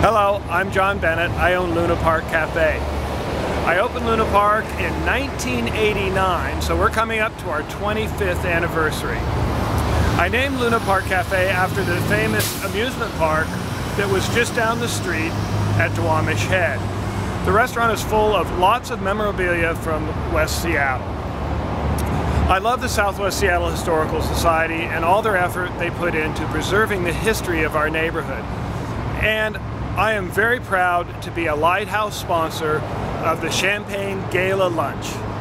Hello, I'm John Bennett. I own Luna Park Cafe. I opened Luna Park in 1989, so we're coming up to our 25th anniversary. I named Luna Park Cafe after the famous amusement park that was just down the street at Duwamish Head. The restaurant is full of lots of memorabilia from West Seattle. I love the Southwest Seattle Historical Society and all their effort they put into preserving the history of our neighborhood. And I am very proud to be a lighthouse sponsor of the Champagne Gala Lunch.